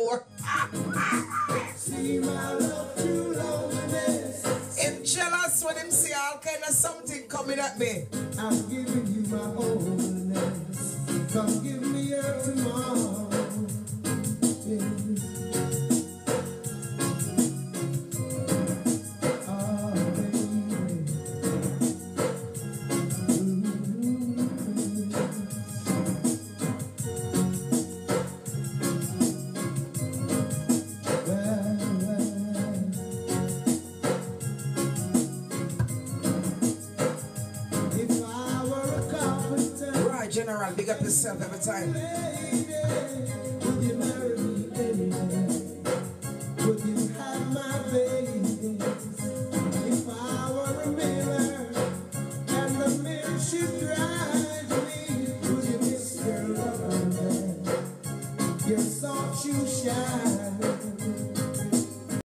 more. See my love through loneliness. Him jealous when him see all kind of something coming at me. I'm giving you my wholeness. Come give me your tomorrow. General, big up yourself every time. Would you marry me anyway? Would you have my baby? If I were a mirror and the mirror should drive me, would you miss your lover? Your soft shoe shine.